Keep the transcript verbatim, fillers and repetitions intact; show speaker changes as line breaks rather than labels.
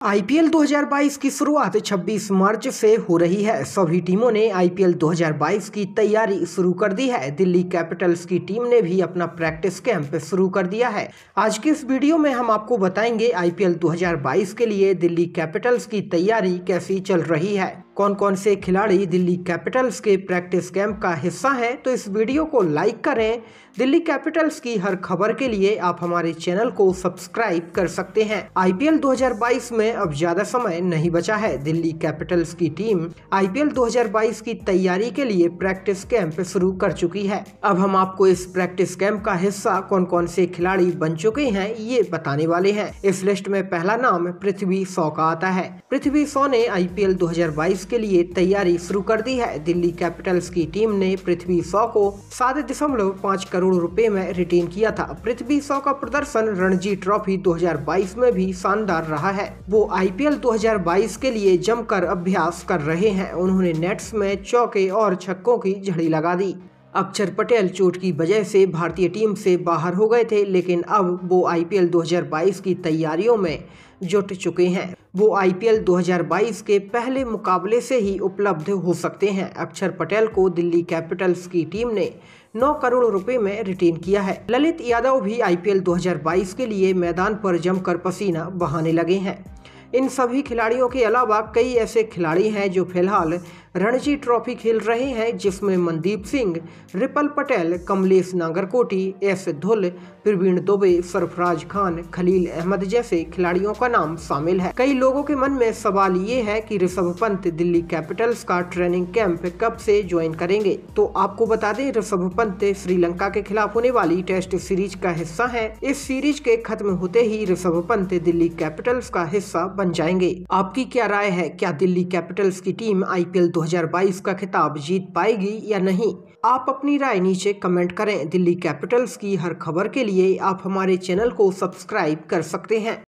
IPL दो हज़ार बाईस की शुरुआत छब्बीस मार्च से हो रही है। सभी टीमों ने आईपीएल दो हज़ार बाईस की तैयारी शुरू कर दी है। दिल्ली कैपिटल्स की टीम ने भी अपना प्रैक्टिस कैंप शुरू कर दिया है। आज के इस वीडियो में हम आपको बताएंगे आईपीएल दो हज़ार बाईस के लिए दिल्ली कैपिटल्स की तैयारी कैसी चल रही है, कौन कौन से खिलाड़ी दिल्ली कैपिटल्स के प्रैक्टिस कैंप का हिस्सा हैं। तो इस वीडियो को लाइक करें। दिल्ली कैपिटल्स की हर खबर के लिए आप हमारे चैनल को सब्सक्राइब कर सकते हैं। आईपीएल दो हज़ार बाईस में अब ज्यादा समय नहीं बचा है। दिल्ली कैपिटल्स की टीम आईपीएल दो हज़ार बाईस की तैयारी के लिए प्रैक्टिस कैंप शुरू कर चुकी है। अब हम आपको इस प्रैक्टिस कैंप का हिस्सा कौन कौन से खिलाड़ी बन चुके हैं ये बताने वाले हैं। इस लिस्ट में पहला नाम पृथ्वी शॉ का आता है। पृथ्वी शॉ ने आईपीएल दो हज़ार बाईस के लिए तैयारी शुरू कर दी है। दिल्ली कैपिटल्स की टीम ने पृथ्वी शॉ को सात दशमलव पाँच करोड़ रुपए में रिटेन किया था। पृथ्वी शॉ का प्रदर्शन रणजी ट्रॉफी दो हज़ार बाईस में भी शानदार रहा है। वो आईपीएल दो हज़ार बाईस के लिए जमकर अभ्यास कर रहे हैं। उन्होंने नेट्स में चौके और छक्कों की झड़ी लगा दी। अक्षर पटेल चोट की वजह से भारतीय टीम से बाहर हो गए थे, लेकिन अब वो आईपीएल दो हज़ार बाईस की तैयारियों में जुट चुके हैं। वो आईपीएल दो हज़ार बाईस के पहले मुकाबले से ही उपलब्ध हो सकते हैं। अक्षर पटेल को दिल्ली कैपिटल्स की टीम ने नौ करोड़ रुपए में रिटेन किया है। ललित यादव भी आईपीएल दो हज़ार बाईस के लिए मैदान पर जमकर पसीना बहाने लगे हैं। इन सभी खिलाड़ियों के अलावा कई ऐसे खिलाड़ी हैं जो फिलहाल रणजी ट्रॉफी खेल रहे हैं, जिसमें मनदीप सिंह, रिपल पटेल, कमलेश नागरकोटी, एस धुल, प्रवीण दुबे, सरफराज खान, खलील अहमद जैसे खिलाड़ियों का नाम शामिल है। कई लोगों के मन में सवाल ये है कि ऋषभ पंत दिल्ली कैपिटल्स का ट्रेनिंग कैंप कब से ज्वाइन करेंगे। तो आपको बता दें, ऋषभ पंत श्रीलंका के खिलाफ होने वाली टेस्ट सीरीज का हिस्सा है। इस सीरीज के खत्म होते ही ऋषभ पंत दिल्ली कैपिटल्स का हिस्सा बन जाएंगे। आपकी क्या राय है? क्या दिल्ली कैपिटल्स की टीम आईपीएल दो हज़ार बाईस का खिताब जीत पाएगी या नहीं? आप अपनी राय नीचे कमेंट करें। दिल्ली कैपिटल्स की हर खबर के लिए आप हमारे चैनल को सब्सक्राइब कर सकते हैं।